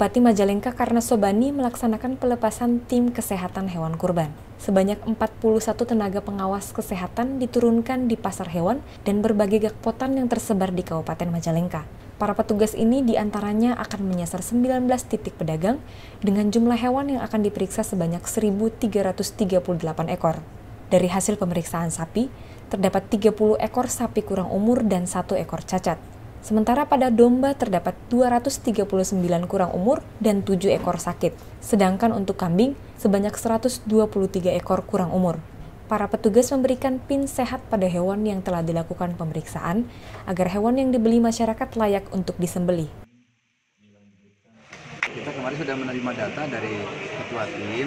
Bupati Majalengka Karna Sobani melaksanakan pelepasan tim kesehatan hewan kurban. Sebanyak 41 tenaga pengawas kesehatan diturunkan di pasar hewan dan berbagai gakpotan yang tersebar di Kabupaten Majalengka. Para petugas ini diantaranya akan menyasar 19 titik pedagang dengan jumlah hewan yang akan diperiksa sebanyak 1.338 ekor. Dari hasil pemeriksaan sapi, terdapat 30 ekor sapi kurang umur dan 1 ekor cacat. Sementara pada domba terdapat 239 kurang umur dan 7 ekor sakit. Sedangkan untuk kambing sebanyak 123 ekor kurang umur. Para petugas memberikan PIN sehat pada hewan yang telah dilakukan pemeriksaan agar hewan yang dibeli masyarakat layak untuk disembelih. Kita kemarin sudah menerima data dari ketua tim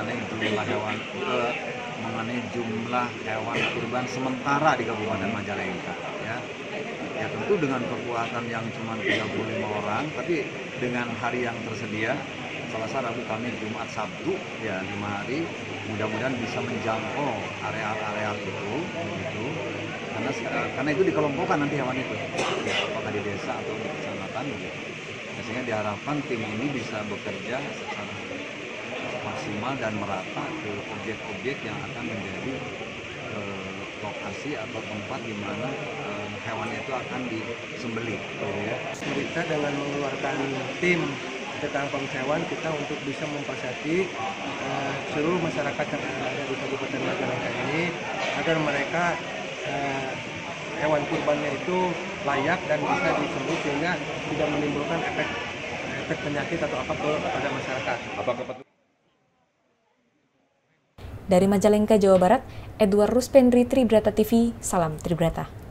mengenai jumlah hewan kurban sementara di Kabupaten Majalengka. Ya tentu dengan kekuatan yang cuma 35 orang, tapi dengan hari yang tersedia, Selasa, Rabu, Kamis, Jumat, Sabtu, ya 5 hari, mudah-mudahan bisa menjangkau area-area itu, gitu. Karena itu dikelompokkan nanti hewan itu, ya, apakah di desa atau di kecamatan, gitu. Sehingga diharapkan tim ini bisa bekerja secara maksimal dan merata ke objek-objek yang akan menjadi lokasi atau tempat di mana hewan itu akan disembelih. Kita dengan mengeluarkan tim tentang hewan kita untuk bisa mempersati seluruh masyarakat yang ada di Kabupaten Majalengka ini agar mereka hewan kurbannya itu layak dan bisa disembelih sehingga tidak menimbulkan efek penyakit atau apapun kepada masyarakat. Dari Majalengka, Jawa Barat, Edward Ruspendri, Tribrata TV, Salam Tribrata.